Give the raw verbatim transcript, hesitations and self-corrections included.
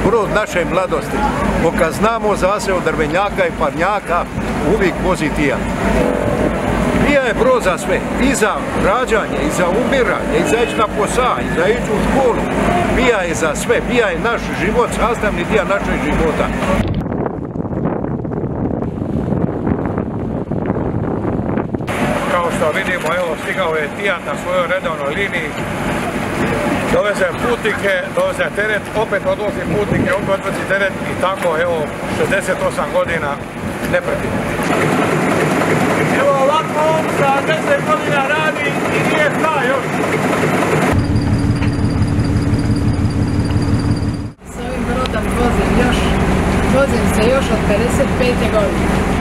brod naše mladosti. Kad znamo za se od drvenjaka i parnjaka, uvijek pozitivan. Bija je brod za sve, i za rađanje, i za umiranje, i za ići na posao, i za ići u školu. Bija je za sve, bija je naš život, sastavni dio našeg života. Kao što vidimo, evo, stigao je Tijat na svojoj redovnoj liniji. Doveze putnike, doveze teret, opet odvozi putnike, opet odvozi teret i tako, evo, šezdeset osam godina neprekidno. Evo ovako on sa deset godina radi i nije sta još. S ovim brodom vozim još, vozim se još od pedeset pete godine.